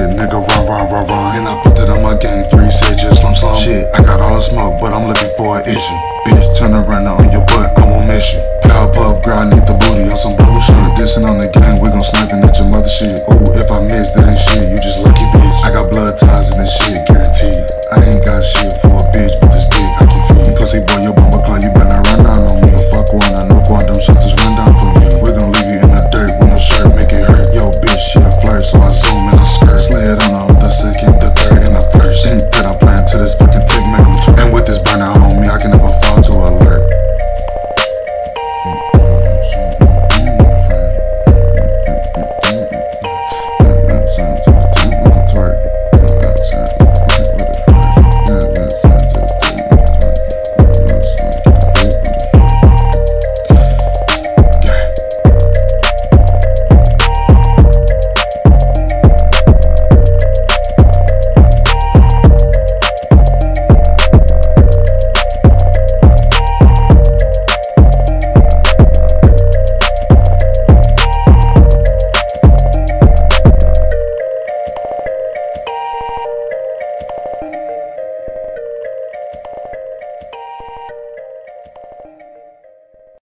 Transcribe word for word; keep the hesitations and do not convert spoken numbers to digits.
shit, nigga, run, run, run, run. And I put that on my game, three said just slum, slum. Shit, I got all the smoke, but I'm looking for an issue. Bitch, turn around on your butt, I'm on mission. Power above ground, need the booty on some bullshit. Dissing on the gang, we gon' sniping at your mother shit. Ooh, if I miss, that ain't shit, you just lucky bitch. I got blood ties in this shit, guaranteed. I ain't got shit for a bitch, but this dick I can feed. Pussy boy, your bumper clock, you better run down on me. Fuck one, I know quantum shot just run down for me. We gon' leave you in the dirt with no shirt, make it hurt. Yo, bitch, she a flirt, so I zoom in, I skirt. Slid on her, the second, the third, and the first. Think that I'm playing to this fucking tick, make them twerk. And with this burnout,